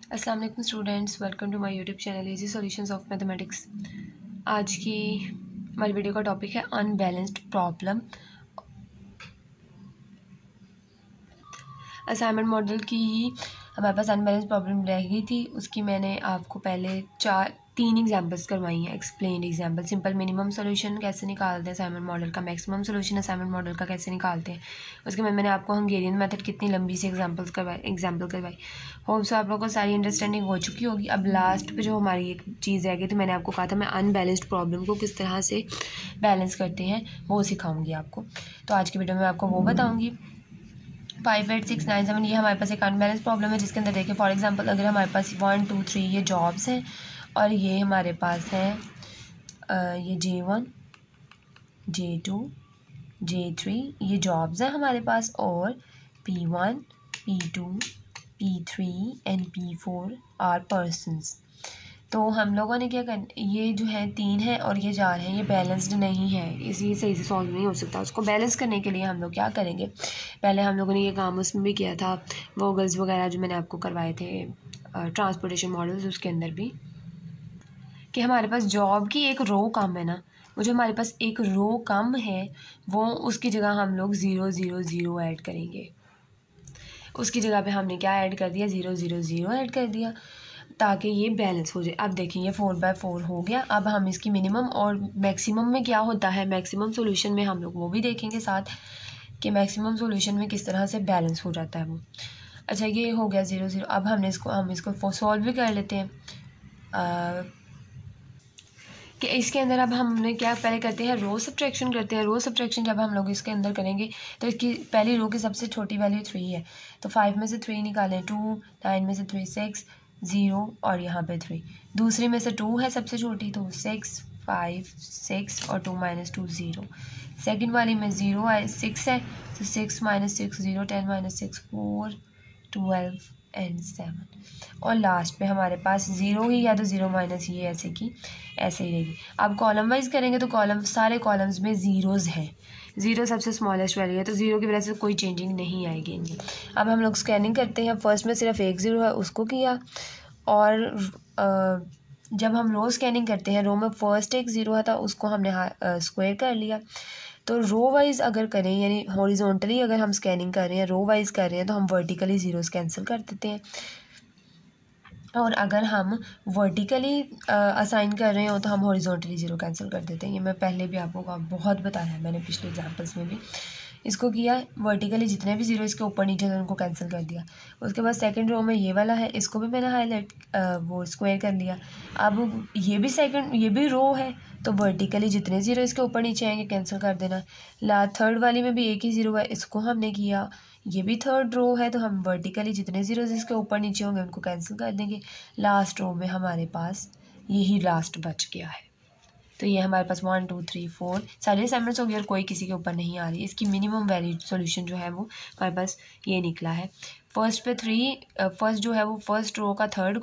अस्सलाम वालेकुम students, welcome to my YouTube channel easy solutions of mathematics. आज की हमारी वीडियो का टॉपिक है अनबैलेंस्ड प्रॉब्लम। असाइनमेंट मॉडल की ही हमारे पास अनबैलेंस्ड प्रॉब्लम रह गई थी, उसकी मैंने आपको पहले तीन एग्जांपल्स करवाई हैं। Explain example, simple minimum solution कैसे निकालते हैं असाइनमेंट मॉडल का, मैक्सिमम सॉल्यूशन असाइनमेंट मॉडल का कैसे निकालते हैं। उसके बाद मैंने आपको हंगेरियन मेथड कितनी लंबी सी एग्जांपल करवाई। होप सो आप लोगों को सारी अंडरस्टैंडिंग हो चुकी होगी। अब लास्ट पे जो हमारी एक चीज़ रह गई थी, मैंने आपको कहा था मैं अनबैलेंस्ड प्रॉब्लम को किस तरह से बैलेंस करते हैं वो सिखाऊंगी आपको। तो आज की वीडियो में आपको वो बताऊँगी। 5, 8, 6, 9, 7 ये हमारे पास एक अनबैलेंस प्रॉब्लम है, जिसके अंदर देखिए फॉर एग्जांपल अगर हमारे पास 1, 2, 3 ये जॉब्स हैं और ये हमारे पास है ये J1, J2, J3 ये जॉब्स हैं हमारे पास, और P1, P2, P3 and P4 are persons. तो हम लोगों ने क्या करना, ये जो है 3 है और ये 4 है, ये बैलेंस्ड नहीं है, इसलिए सही से सॉल्व नहीं हो सकता। उसको बैलेंस करने के लिए हम लोग क्या करेंगे, पहले हम लोगों ने ये काम उसमें भी किया था, वोगल्स वगैरह जो मैंने आपको करवाए थे ट्रांसपोर्टेशन मॉडल्स, उसके अंदर भी कि हमारे पास जॉब की एक रो कम है ना, वो जो हमारे पास एक रो कम है वो उसकी जगह हम लोग 0, 0, 0 ऐड करेंगे। उसकी जगह पे हमने क्या ऐड कर दिया, 0, 0, 0 ऐड कर दिया ताकि ये बैलेंस हो जाए। अब देखिए ये 4/4 हो गया। अब हम इसकी मिनिमम और मैक्सिमम में क्या होता है, मैक्सिमम सॉल्यूशन में हम लोग वो भी देखेंगे साथ कि मैक्सिमम सॉल्यूशन में किस तरह से बैलेंस हो जाता है वो। अच्छा ये हो गया 0, 0। अब हम इसको सॉल्व भी कर लेते हैं कि इसके अंदर अब हमने क्या पहले करते हैं, रो सब्ट्रैक्शन करते हैं। रो सब्ट्रैक्शन जब हम लोग इसके अंदर करेंगे तो इसकी पहली रो की सबसे छोटी वैल्यू 3 है, तो 5 में से 3 निकालें 2, 9 में से 3 6, 0 और यहाँ पे 3। दूसरी में से 2 है सबसे छोटी, तो 6, 5, 6 और 2 - 2 0। सेकेंड वाली में 0 है, 6 है, तो 6 - 6 0, 10 - 6 4, 12 एंड 7। और लास्ट पे हमारे पास 0 ही, या तो 0 माइनस ये ऐसे की ऐसे ही रहेगी। अब कॉलम वाइज करेंगे तो सारे कॉलम्स में ज़ीरोज़ हैं, 0 सबसे स्मॉलेस्ट वैल्यू है, तो 0 की वजह से कोई चेंजिंग नहीं आएगी इनकी। अब हम लोग स्कैनिंग करते हैं। फर्स्ट में सिर्फ एक 0 है, उसको किया, और जब हम रो स्कैनिंग करते हैं, रो में फर्स्ट एक 0 था, उसको हमने स्क्वायर कर लिया। तो रो वाइज अगर करें, यानी हॉरिजॉन्टली अगर हम स्कैनिंग कर रहे हैं, रो वाइज कर रहे हैं, तो हम वर्टिकली ज़ीरोज़ कैंसिल कर देते हैं, और अगर हम वर्टिकली असाइन कर रहे हो तो हम हॉरिजॉन्टली 0 कैंसिल कर देते हैं। ये मैं पहले भी आपको बहुत बताया है, मैंने पिछले एग्जांपल्स में भी इसको किया। वर्टिकली जितने भी 0 इसके ऊपर नीचे थे उनको कैंसिल कर दिया। उसके बाद सेकंड रो में ये वाला है, इसको भी मैंने हाईलाइट वो स्क्वायर कर लिया। अब ये भी रो है, तो वर्टिकली जितने 0 इसके ऊपर नीचे आएंगे कैंसिल कर देना। थर्ड वाली में भी एक ही 0 है, इसको हमने किया। ये भी थर्ड रो है, तो हम वर्टिकली जितने 0 इसके ऊपर नीचे होंगे उनको कैंसिल कर देंगे। लास्ट रो में हमारे पास यही लास्ट बच गया है। तो ये हमारे पास 1, 2, 3, 4 सारे असाइनमेंट्स हो गए और कोई किसी के ऊपर नहीं आ रही। इसकी मिनिमम वैल्यू सोल्यूशन जो है वो हमारे पास ये निकला है। फर्स्ट पे 3, फर्स्ट जो है वो फर्स्ट रो का थर्ड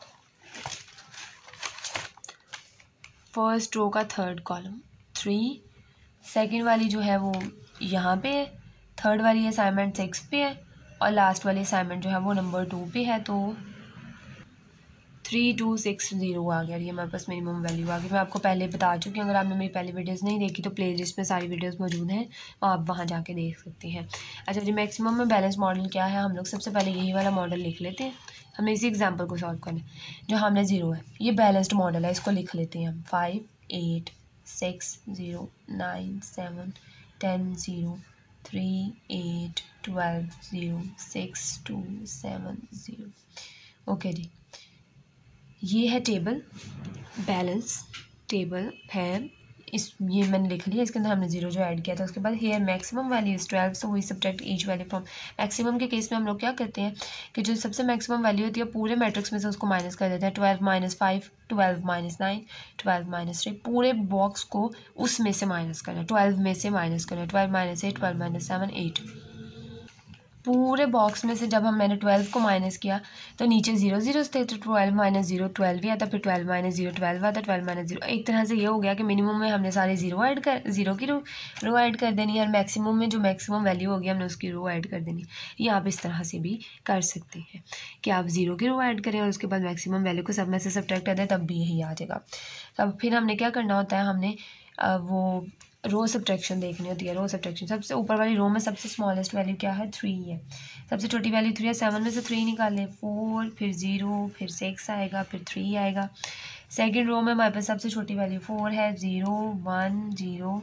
कॉलम 3, सेकेंड वाली जो है वो यहाँ पे है, थर्ड वाली असाइनमेंट 6 पे है, और लास्ट वाली असाइनमेंट जो है वो नंबर 2 पे है। तो 3, 2, 6, 0 आ गया। ये हमारे पास मिनिमम वैल्यू आ गई। मैं आपको पहले बता चुकी हूँ, अगर आपने मेरी पहली वीडियोस नहीं देखी तो प्लेलिस्ट में सारी वीडियोस मौजूद हैं, आप वहाँ जाके देख सकते हैं। अच्छा जी, मैक्सिमम में बैलेंस मॉडल क्या है, हम लोग सबसे पहले यही वाला मॉडल लिख लेते हैं। हमें इसी एग्जाम्पल को सॉल्व करना है। जो हमने 0 है, ये बैलेंस्ड मॉडल है, इसको लिख लेते हैं हम। 5, 8, 6, 0, 9, 7, 10, 0, 3, 8, 12, 0, 6, 2, 7, 0। ओके जी, ये है टेबल, बैलेंस टेबल है। ये मैंने लिख लिया। इसके अंदर हमने 0 जो ऐड किया था। उसके बाद here maximum value is 12, so we subtract each value from. Maximum के केस में हम लोग क्या करते हैं कि जो सबसे मैक्सिमम वैल्यू होती है पूरे मैट्रिक्स में से उसको माइनस कर देते हैं। 12 - 5, 12 - 9, 12 - 3, पूरे बॉक्स को उसमें से माइनस करना, 12 में से माइनस करना। 12 - 8, 12 - 7, 8। पूरे बॉक्स में से जब मैंने 12 को माइनस किया तो नीचे 0 0 थे, तो 12 माइनस 0 12 ही आता, फिर 12 माइनस 0 12 आता, 12 माइनस 0। एक तरह से ये हो गया कि मिनिमम में हमने सारे ज़ीरो की रो ऐड कर देनी है, और मैक्सिमम में जो मैक्सिमम वैल्यू होगी हमने उसकी रो ऐड कर देनी है। ये आप इस तरह से भी कर सकते हैं कि आप 0 की रो ऐड करें और उसके बाद मैक्सिमम वैल्यू को सब में से सब्ट्रैक्ट कर दें, तब भी यही आ जाएगा। तब फिर हमने क्या करना होता है, हमने वो रो सब्ट्रैक्शन देखनी होती है। रो सब्ट्रैक्शन सबसे ऊपर वाली रो में सबसे स्मॉलेस्ट वैल्यू क्या है, 3 है। सबसे छोटी वैल्यू 3 है। 7 में से 3 निकालें, 4, फिर 0, फिर 6 आएगा, फिर 3 आएगा। सेकंड रो में हमारे पास सबसे छोटी वैल्यू 4 है, 0 1 0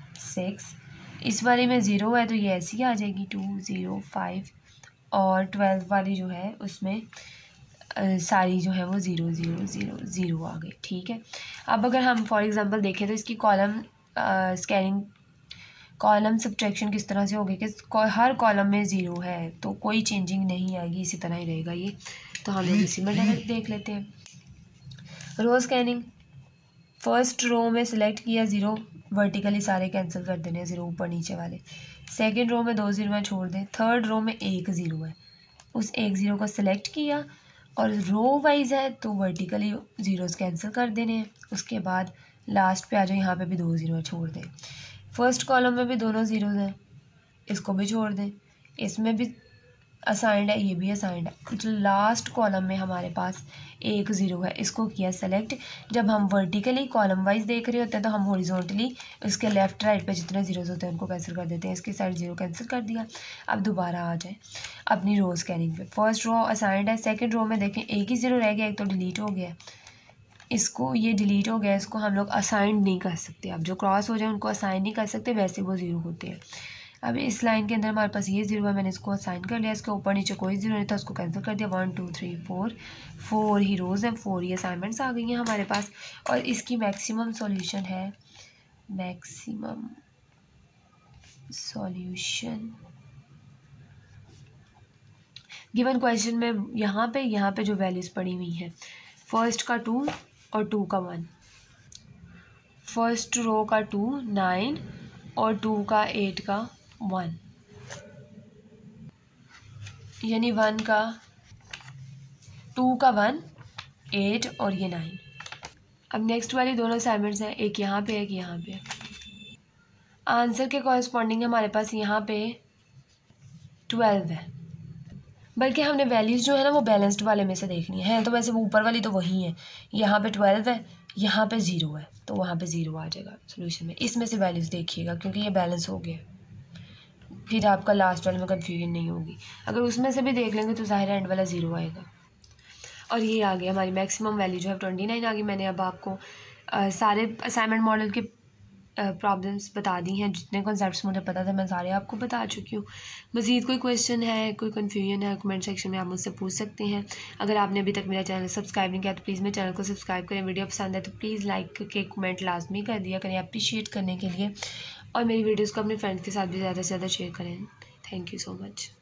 6। इस वाली में 0 है तो ये ऐसी आ जाएगी 2 0 5, और 12 वाली जो है उसमें सारी जो है वो 0 0 0 0 आ गई। ठीक है। अब अगर हम फॉर एग्जांपल देखें तो इसकी कॉलम स्कैनिंग कॉलम सब्ट्रैक्शन किस तरह से होगी कि हर कॉलम में 0 है तो कोई चेंजिंग नहीं आएगी, इसी तरह ही रहेगा ये। तो हम लोग इसी में डायरेक्ट देख लेते हैं। रो स्कैनिंग, फर्स्ट रो में सिलेक्ट किया 0, वर्टिकली सारे कैंसिल कर देने, 0 ऊपर नीचे वाले। सेकंड रो में 2 0 हैं, छोड़ दें। थर्ड रो में 1 0 है, उस 1 0 को सिलेक्ट किया और रो वाइज है तो वर्टिकली ज़ीरोज़ कैंसिल कर देने हैं। उसके बाद लास्ट पे आ जाओ, यहाँ पे भी 2 0 है, छोड़ दें। फर्स्ट कॉलम में भी दोनों ज़ीरोज़ हैं, इसको भी छोड़ दें। इसमें भी असाइंड है, ये भी असाइंड है। जो लास्ट कॉलम में हमारे पास 1 0 है, इसको किया सेलेक्ट। जब हम वर्टिकली कॉलम वाइज देख रहे होते हैं तो हम हॉरिजॉन्टली उसके लेफ्ट राइट पे जितने ज़ीरोज़ होते हैं उनको कैंसिल कर देते हैं। इसकी साइड 0 कैंसिल कर दिया। अब दोबारा आ जाए अपनी रो स्कैनिंग पे। फर्स्ट रो असाइंड है, सेकंड रो में देखें 1 ही 0 रह गया, एक तो डिलीट हो गया। इसको ये डिलीट हो गया, इसको हम लोग असाइन नहीं कर सकते। अब जो क्रॉस हो जाए उनको असाइन नहीं कर सकते, वैसे वो 0 होते हैं। अब इस लाइन के अंदर हमारे पास ये 0 है, मैंने इसको असाइन कर लिया। इसके ऊपर नीचे कोई 0 नहीं था, उसको कैंसिल कर दिया। 1 2 3 4 ही रोज़ हैं, 4 ही असाइनमेंट्स आ गई हैं हमारे पास। और इसकी मैक्सिमम सॉल्यूशन है, मैक्सिमम सॉल्यूशन गिवन क्वेश्चन में यहाँ पे जो वैल्यूज़ पड़ी हुई हैं, फर्स्ट का 2 और 2 का 1, फर्स्ट रो का 2 9 और 2 का 8 का 1, यानी 1 का 2 का 1 8 और ये 9। अब नेक्स्ट वाली दोनों असाइनमेंट्स हैं, एक यहाँ पे एक यहाँ पे। आंसर के कॉरस्पॉन्डिंग हमारे पास यहाँ पे 12 है, बल्कि हमने वैल्यूज़ जो है ना वो बैलेंस्ड वाले में से देखनी है। तो वैसे वो ऊपर वाली तो वही है, यहाँ पे 12 है, यहाँ पे 0 है, तो वहाँ पे 0 आ जाएगा सोल्यूशन में। इसमें से वैल्यूज़ देखिएगा क्योंकि ये बैलेंस हो गया, फिर आपका लास्ट वाले में कन्फ्यूजन नहीं होगी। अगर उसमें से भी देख लेंगे तो ज़ाहिर एंड वाला 0 आएगा। और ये आ गया हमारी मैक्सिमम वैल्यू जो है 29 आ गई। मैंने अब आपको सारे असाइनमेंट मॉडल के प्रॉब्लम्स बता दी हैं, जितने कॉन्सेप्ट्स मुझे पता था मैं सारे आपको बता चुकी हूँ। मज़ीद कोई क्वेश्चन है, कोई कन्फ्यूजन है, कमेंट सेक्शन में आप मुझसे पूछ सकते हैं। अगर आपने अभी तक मेरा चैनल सब्सक्राइब नहीं किया तो प्लीज़ मेरे चैनल को सब्सक्राइब करें। वीडियो पसंद है तो प्लीज़ लाइक करके कमेंट लाजमी कर दिया करें अप्रिशिएट करने के लिए, और मेरी वीडियोज़ को अपने फ्रेंड्स के साथ भी ज़्यादा से ज़्यादा शेयर करें। Thank you so much.